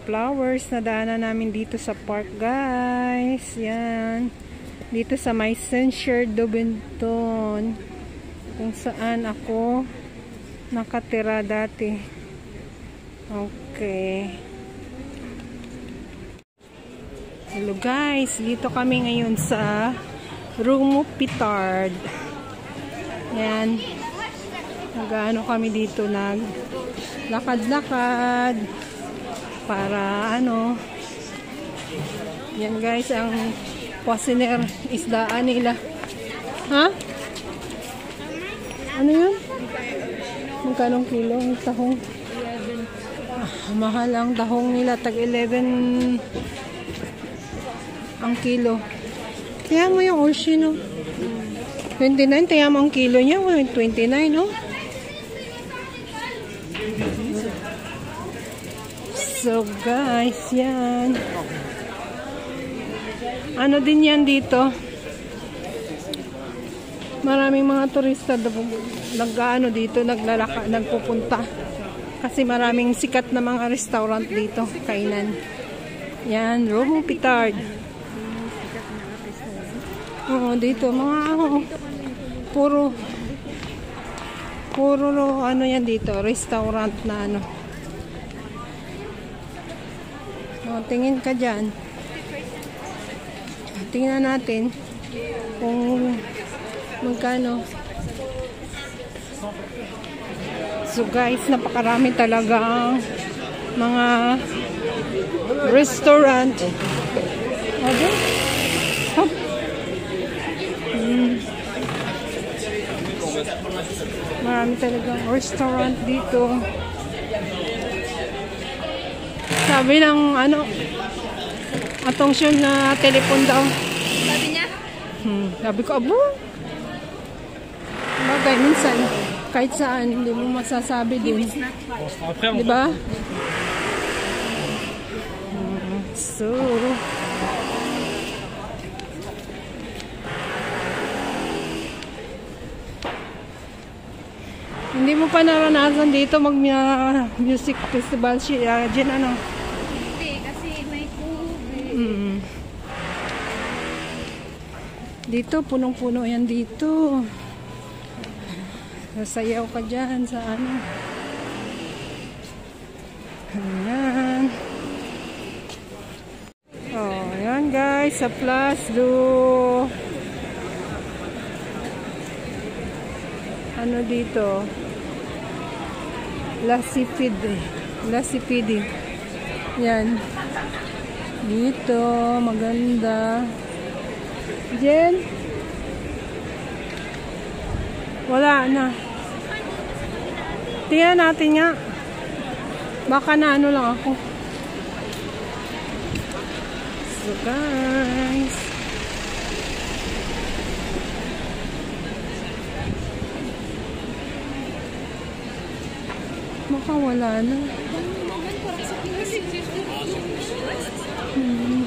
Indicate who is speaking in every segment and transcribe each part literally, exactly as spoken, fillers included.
Speaker 1: flowers na daanan namin dito sa park, guys. Yan. Dito sa may Saint-Cher de Benton. Kung saan ako nakatira dati. Okay. Hello guys, dito kami ngayon sa Mouffetard. Yan. Nag-ano kami dito, nag lakad-lakad para ano. Yan guys, ang pasiner isdaan nila. Ha? Ano yun? Magkanong kilo ang tahong? Ah, mahal ang tahong nila, tag eleven ang kilo. Kaya mo yung Oshi, no? twenty-nine, kaya mo ang kilo niya, twenty-nine, no? So guys, yan. Ano din yan dito? Maraming mga turista nag-ano dito, naglalaka, nagpupunta. Kasi maraming sikat na mga restaurant dito, kainan. Yan, Mouffetard. Oo, dito mga oh, puro puro ano yan dito, restaurant na ano. O, tingin ka dyan. Tingnan natin kung magkano. So guys, napakarami talaga mga restaurant. Ano? Hop. Hmm. Marami talaga restaurant dito. Sabi ng ano, atong siya na telepon daw.
Speaker 2: Sabi niya?
Speaker 1: Hmm, sabi ko, abo. Bagay, minsan, kahit saan, hindi mo masasabi din. Diba? Hmm, so, hindi mo pa naranasan dito mag-music festival siya. Diyan ano? Mm. Dito, punong-puno yan dito. Sasayaw ka dyan sa ano. Ayan. Oh, ayan guys, sa Place du ano dito? La Cipide. La Cipide. Yan. Dito, maganda. Jen? Wala na. Tingnan natin nga. Baka na ano lang ako. So guys. Baka wala na. Hmm.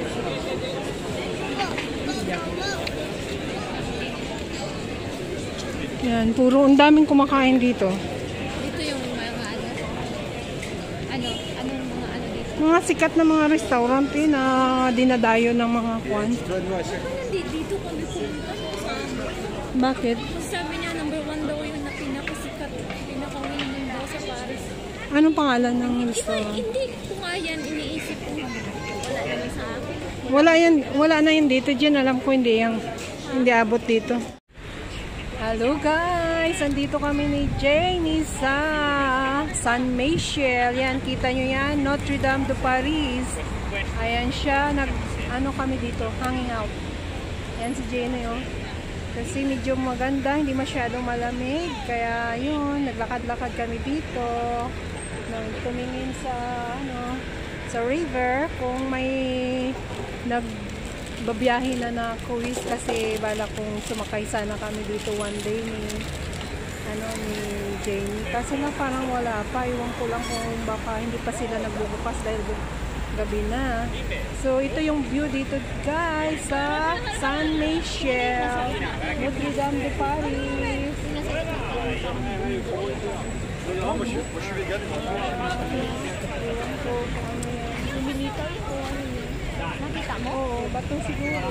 Speaker 1: Yan, puro ang daming kumakain dito.
Speaker 2: Dito yung mga ano? Ano? Anong mga ano dito?
Speaker 1: Mga sikat na mga restaurant eh, na dinadayo ng mga kwan.
Speaker 2: Dito kami pumunta.
Speaker 1: Bakit?
Speaker 2: Sabi niya number one daw yun na pinakasikat, pinaka-winning daw sa Paris.
Speaker 1: Anong pangalan ng restaurant?
Speaker 2: Hindi ko nga yan iniisip ko. Wala naman sa akin.
Speaker 1: Wala yan, wala na yun dito. Diyan alam ko hindi yung hindi abot dito. Hello guys! Andito kami ni Janie sa San Michel. Yan, kita nyo yan. Notre Dame de Paris. Ayan siya. Nag, ano kami dito? Hanging out. Yan si Janie oh. Kasi medyo maganda. Hindi masyadong malamig. Kaya yun, naglakad-lakad kami dito. Tumingin sa ano, sa river. Kung may nagbabiyahe na na cruise, kasi bala kung sumakay sana kami dito one day ni ano ni Jamie. Kasi na parang wala pa. Iwan ko lang kung baka hindi pa sila nagbubukas dahil gabi na. So ito yung view dito guys sa San Michel, Notre Dame de Paris. Ewan ko kung ano yan.
Speaker 2: kung ano yun. Nakita mo?
Speaker 1: Oo, bato siguro.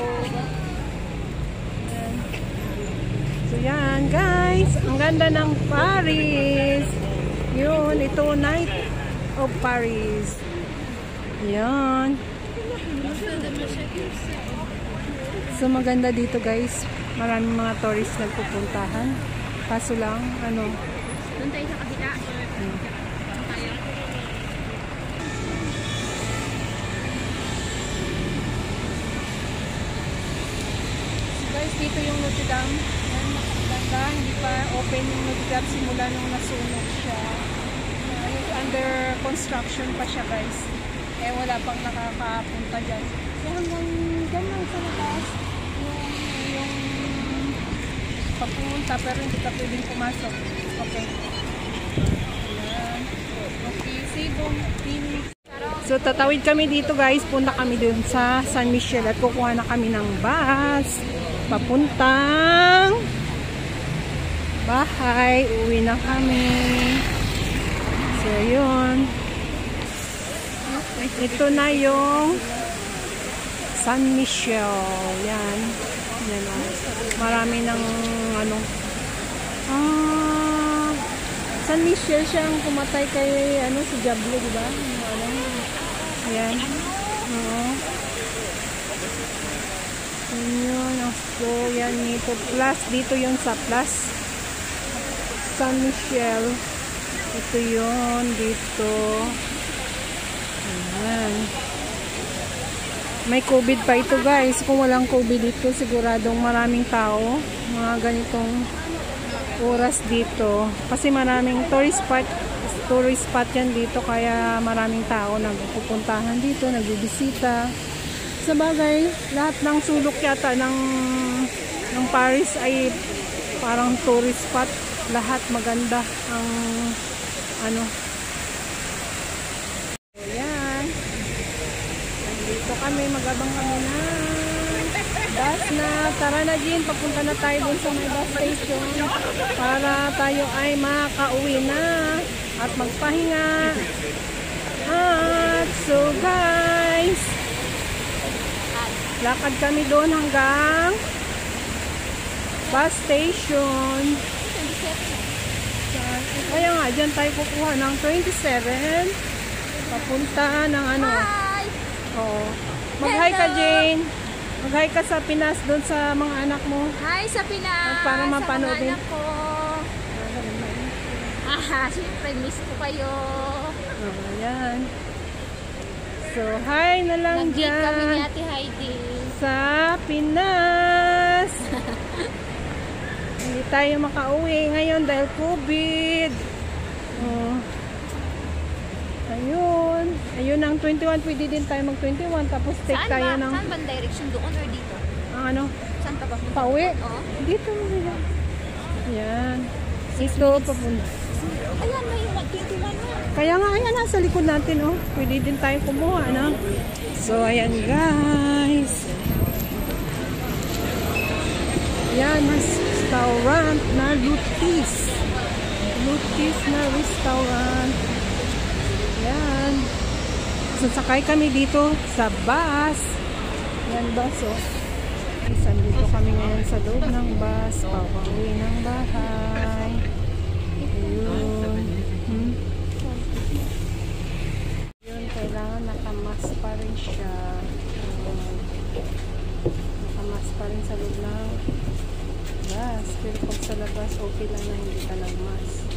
Speaker 1: Yan. So yan guys, ang ganda ng Paris. Yun, ito Night of Paris. Yan. So maganda dito guys. Maraming mga tourists nagpupuntahan. Kaso lang, ano?
Speaker 2: Doon tayo sa kabila.
Speaker 1: Hmm. So guys, dito yung Notre Dame. Yan, nakaganda. Hindi pa open yung Notre Dame simula nung nasunog siya. Uh, under construction pa siya guys. Eh wala pang nakakapunta dyan. So hanggang dyan lang sa labas. Yung, yung papunta pero hindi ka pwedeng pumasok. Okay. Ayan. Okay, Sibong. So tatawid kami dito guys. Punta kami dun sa San Michel at kukuha na kami ng bus. Papuntang bahay. Uwi na kami. So yun. Ito na yung San Michel. Yan. Yan o. Marami ng ano. Ah, San Michel siyang kumatay kay ano, si Diablo, diba? Ano, yan. Oo. Yun. So, yan dito. Plus, dito yun sa Plus. San Michel. Ito yun. Dito. Ayan. May COVID pa ito guys. Kung walang COVID dito, siguradong maraming tao. Mga ganitong oras dito. Kasi maraming tourist spot, tourist spot yan dito. Kaya maraming tao nagpupuntahan dito, nagbibisita. Sa bagay, lahat ng sulok yata ng, ng Paris ay parang tourist spot. Lahat maganda ang ano. Dito kami, magabang kami na bus na. Tara na Jean, papunta na tayo dun sa may bus station para tayo ay makauwi na at magpahinga. At so guys, lakad kami doon hanggang bus station. Kaya nga, dyan tayo kukuha ng twenty-seven papunta ng ano. Oo. Mag-hi ka, Jane. Mag-hi ka sa Pinas doon sa mga anak mo.
Speaker 2: Hi sa Pinas.
Speaker 1: Para mapanood din.
Speaker 2: Sa mga anak ko. Ah, siyempre miss ko kayo.
Speaker 1: Oh, ayan. So, hi na lang
Speaker 2: Nag-date
Speaker 1: dyan.
Speaker 2: kami ni Ate Heidi.
Speaker 1: Sa Pinas. Hindi tayo makauwi ngayon dahil COVID. Oh. Ayun. Ayun ang twenty-one. Pwede din tayo mag twenty-one. Tapos take
Speaker 2: Saan
Speaker 1: tayo
Speaker 2: ba?
Speaker 1: ng...
Speaker 2: Saan ba direction? Doon or dito?
Speaker 1: Ang ano?
Speaker 2: Saan ka ba?
Speaker 1: Pauwi.
Speaker 2: Oo.
Speaker 1: Dito. Dito. Yan. Ito. Papunta.
Speaker 2: Ayan, may twenty-one na.
Speaker 1: Kaya nga, ayan. Nasa likod natin. Oh. Pwede din tayo kumuha. Ano? So, ayan guys. Yan. Restaurant na Lutis. Lutis na restaurant. Yan. So, sakay kami dito sa bus. Yan, bus, oh. Isan dito kami ngayon sa loob ng bus. Pauwi ng bahay. Ayun. Hmm? Yun, kailangan nakamas pa rin siya. Um, nakamas pa rin sa loob ng bus. Pero pag sa labas, okay lang na hindi ka nagmas.